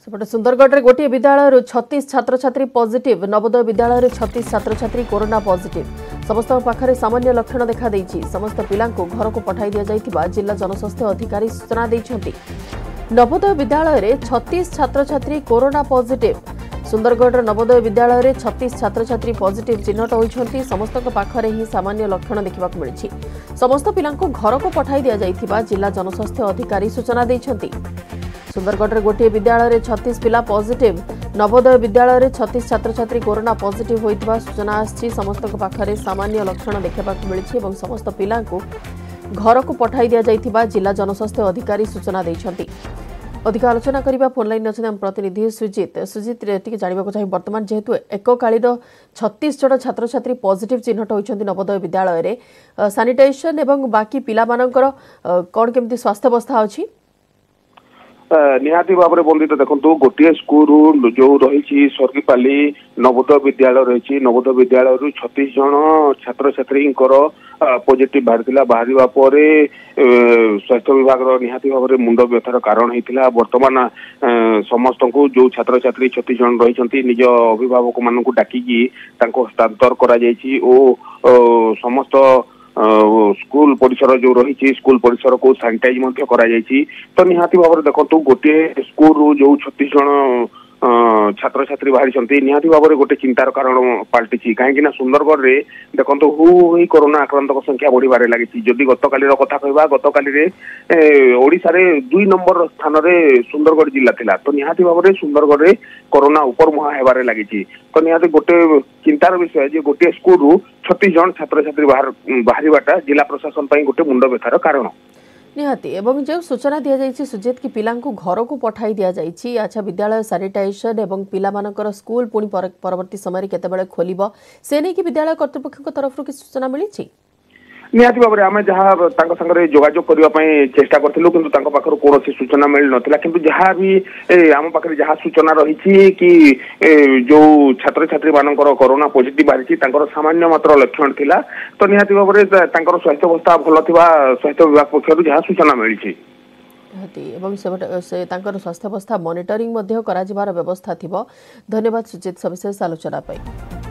सेपटे सुंदरगढ़ गोटे विद्यालय 36 छात्र छात्री पॉजिटिव नवोदय विद्यालय 36 छात्र छात्री कोरोना पॉजिटिव समस्त पाखरे सामान्य लक्षण देखा देइछि। समस्त पिला घर को पठाई दिया जाइथिबा जिला जनस्वास्थ्य अधिकारी सूचना दैछन्ति। नवोदय विद्यालय 36 छात्र छात्री कोरोना पॉजिटिव सुंदरगढ़ नवोदय विद्यालय 36 छात्र छात्री पॉजिटिव चिन्हट होइछन्ति। समस्त पाखरे ही सामान्य लक्षण देखा मिली। समस्त पिला घर को पठाई दिया जाइथिबा जिला जनस्वास्थ्य अधिकारी सूचना दैछन्ति। सुंदरगढ़ गोटे विद्यालय 36 पिला पॉजिटिव नवोदय विद्यालय 36 छात्र छात्री कोरोना पॉजिटिव होइतिबा सूचना आछि। समस्त पाखरे सामान्य लक्षण देखा मिली और समस्त पिला घर को पठाई दिया जाइथिबा जिला जनस्वास्थ्य अधिकारी सूचना दैछन्ति। अधिक आलोचना करबा फोन लाइन अछि हम प्रतिनिधि सुजित टिके जानिबाको चाहिँ वर्तमान जेहेतु एककालीन 36 जन छात्र छात्री पॉजिटिव चिन्हट होइछन्ति नवोदय विद्यालय रे सैनिटाइजेशन एवं बाकी पिला मानकर कोन केमती स्वास्थ्य अवस्था अछि निहाती भाव में बंदित देखो गोटे स्कूल जो रही सर्गीपाली नवोदय विद्यालय रही नवोदय विद्यालय 36 जन छात्र छात्री पॉजिटिव बाहर स्वास्थ्य विभाग निहाती भाव में मुंड व्यथार कारण होता। वर्तमान समस्त को जो छात्र छात्री 36 जन रही निज अभिभावक मान डाकिकी हस्तांतर कर समस्त स्कूल परिसर जो रही स्कूल परिसर को सैनिटाइज तो निहाती भाव में देखो गोटे स्कूल जो 36 जन छात्र छात्री बाहरी निहाती भाव में गोटे चिंतार कारण पलटि कहीं सुंदरगढ़ रे देखो हु कोरोना आक्रांत संख्या बढ़िबार लगी। जदि गतकाली कथा कहवा गतकाली ओडिशा रे 2 नंबर स्थान रे सुंदरगढ़ जिला थिला तो निहाती भाव में सुंदरगढ़ रे कोरोना ऊपर मुहा हेबार लगी। तो निहाती गोटे चिंतार विषय जे गोटे स्कूल 36 जन छात्र छात्री बाहर जिला प्रशासन गोटे मुंड व्यथार कारण निहाती एवं जो सूचना दि जाइए सुजित की पिला घर को पठाई दि जाइए। अच्छा विद्यालय सैनिटाइजेशन एवं पिला मानकर स्कूल पुणी परवर्ती समय केतेबेले खोलिबो से नहीं कि विद्यालय कर्तृपक्ष तरफ कि सूचना मिली निहाती भाव में आम जहाँ संगे जोगाजोग करने चेष्टा करूँ कि पाखर कौन सूचना मिल नाला कि जहाँ भी आम पाखे जहाँ सूचना रही कि जो छात्र छात्री मानकर कोरोना पॉजिटिव बाहरी सामान्य मात्र लक्षण थिला तो निहाती भाव में स्वास्थ्य अवस्था भल स्वास्थ्य विभाग पक्षर जहाँ सूचना मिली स्वास्थ्य अवस्था मॉनिटरिंग व्यवस्था थिबो। धन्यवाद सुजित सविशेष आलोचना।